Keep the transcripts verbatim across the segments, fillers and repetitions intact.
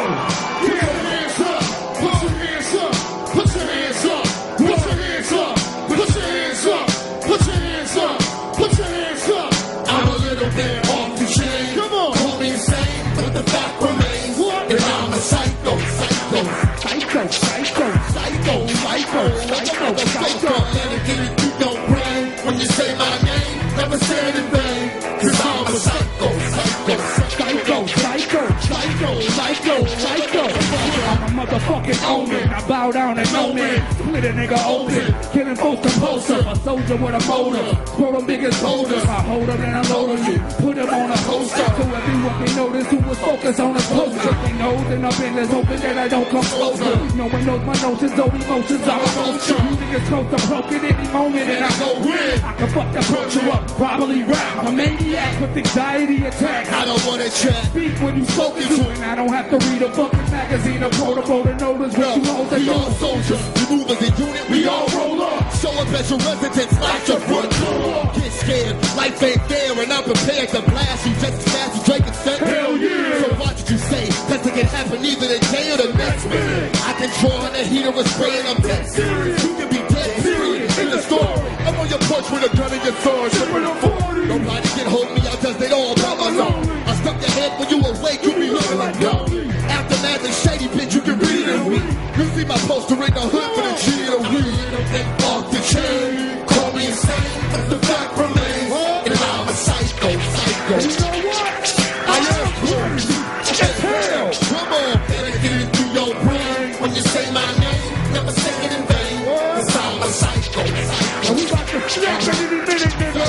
Motherfucking own it, I bow down and own it. Split a nigga open, killing folks compulsive. A soldier with a motor, throw them biggest boulders. I hold up and I load you, put them on a poster. So everyone can notice who was focused on the poster. They know that I'm in this hoping that I don't come closer. No one knows my notions, old emotions, I'm a vulture. You niggas close to broken any moment and I go in. I can fuck the culture up, probably rap. I'm a maniac with anxiety attacks. I don't wanna chat, speak when you spoken to, and I don't have to read a fucking magazine or protocol to notice what you hold. We all soldiers, we move as a unit, we all roll up. Show up at your residence, like your front door. Get scared, life ain't fair, and I'm prepared to blast you just as fast as Drake and said. Hell yeah! So what did you say? Cause it can happen either the day or the next minute. I can draw on the heater and spray and I'm dead serious. You can be dead serious in the store. I'm on your porch with a gun in your sword. Nobody can hold me out cause they all by my own. I stuck your head when you awake, you be looking like lonely. Aftermath and shady bitch, you can read it in me. You see my poster in the hood for the G and the weed. Off the chain, call me insane, but the fact remains. And I'm a psycho, psycho. You know what? I am crazy as hell. Come on, better get it through your brain. When you say my name, never say it in vain. Cause I'm a psycho, psycho. We about to snap it in a minute, nigga.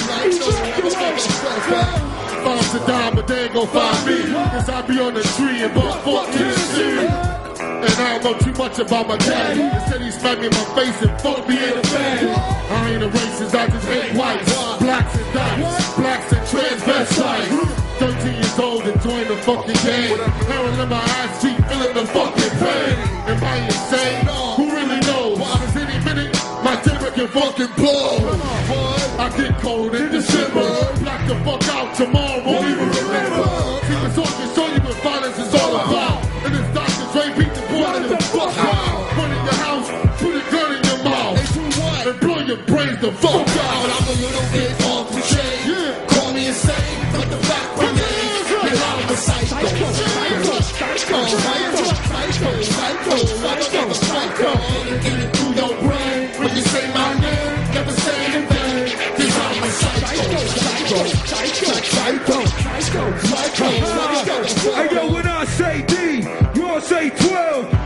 Find Saddam, but they ain't gon' find me. Cause I be on the tree and bought fourteen shit. And I don't know too much about my daddy. Instead he smacked me in my face and fucked me in the face. I ain't a racist, I just hate whites, blacks and dots, blacks and transvestites. thirteen years old and joined the fucking game. Heroin in my eyes, cheek, feeling the fucking pain. Am I insane? Who really knows? Cause any minute, my temper can fucking blow. I get cold in December, black the fuck out tomorrow, won't even remember. See, it's all to show you what violence is all about. And it's Doctor Dre beat the boy in the fuck out. Run in your house, put a gun in your mouth, and blow your brains the fuck out. I'm a little bit off the chain, yeah. Call me insane, but the fact remains that I'm a psycho. Psycho, psycho, psycho, psycho, psycho, psycho, psycho. Get it through your brain when you say my name, never say it in vain. Cause I'm a psycho, psycho, psycho, psycho, psycho, psycho, psycho. Hey yo, when I say D, you all say twelve.